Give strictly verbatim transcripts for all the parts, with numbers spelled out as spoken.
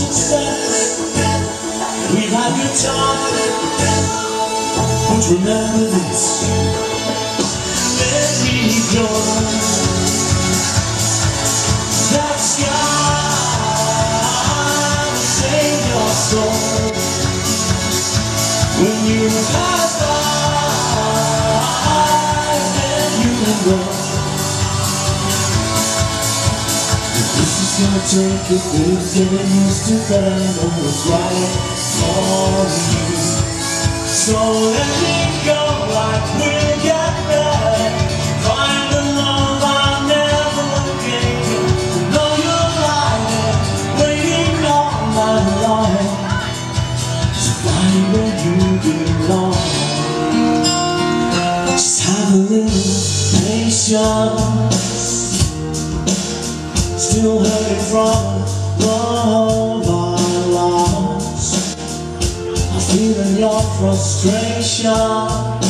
success. We've had good times, but remember this: let me go. That sky will save your soul when you pass by, and you can go. This is gonna take a bit of getting used to, but I know it's right for you. So let me go, like we'll get back. Find the love I never gave. Know you're lying, waiting all my life to find where you belong. Just have a little patience. Still hurting from love I lost. I'm feeling your frustration.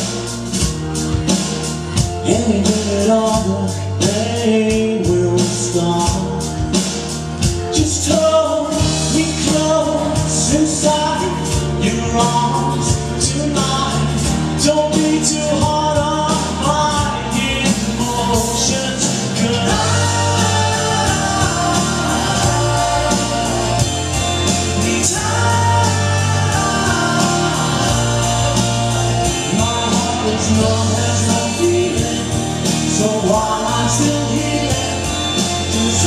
Any minute all the pain will stop. Just hold me close inside your arms tonight. Don't be too hard on my emotions, 'cause I love has no feeling, so while I'm still here, just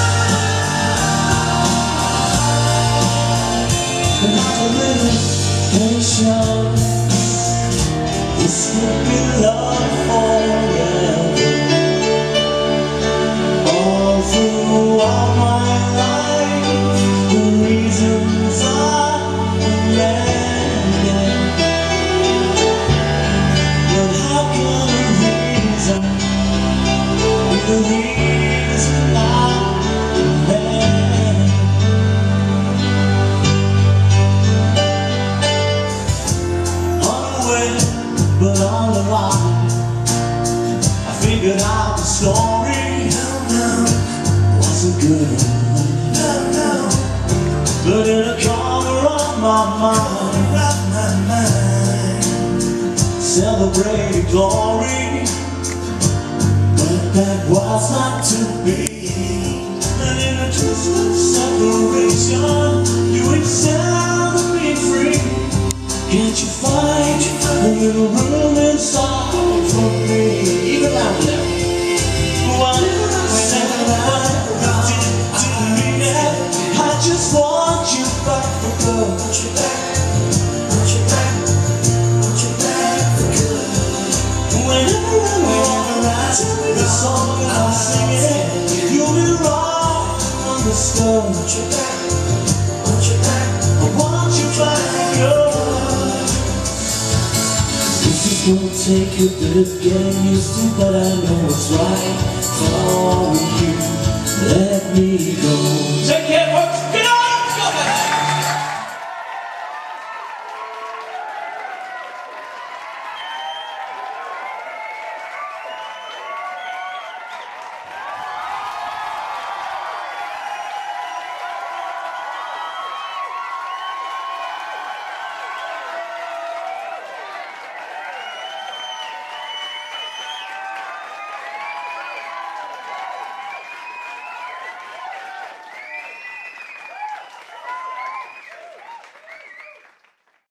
ride and have a little patience. This could be love forever. All throughout my life, the reasons I remember. The reason I'm there. Unaware, but on the line, I figured out the story. No, no, wasn't good. No, no, but in a corner of my mind, of my mind, celebrated glory. That was not to be, and in a twist of separation, you would set me free. Can't you find a little room inside for me? Even louder now. Whenever I didn't mean it, I just want you back for good. Want you back, want you back, want you back for good. Whenever I tell me the song and I'll sing it, you'll be wrong, understood. Want you back, want you back, I want you back for good. This is gonna take a bit of getting used to, but I know it's right for you.